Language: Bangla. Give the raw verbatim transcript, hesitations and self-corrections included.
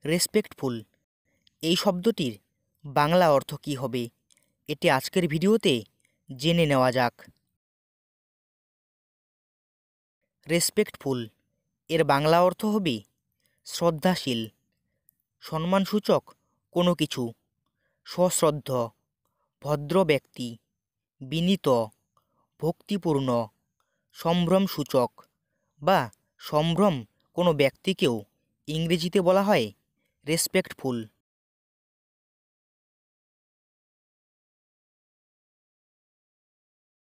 রেসপেক্টফুল এই শব্দটির বাংলা অর্থ কী হবে এটি আজকের ভিডিওতে জেনে নেওয়া যাক। রেসপেক্টফুল এর বাংলা অর্থ হবে শ্রদ্ধাশীল, সম্মানসূচক কোনো কিছু, সশ্রদ্ধ, ভদ্র ব্যক্তি, বিনীত, ভক্তিপূর্ণ, সম্ভ্রমসূচক বা সম্ভ্রম কোনো ব্যক্তিকেও ইংরেজিতে বলা হয় রেসপেক্টফুল।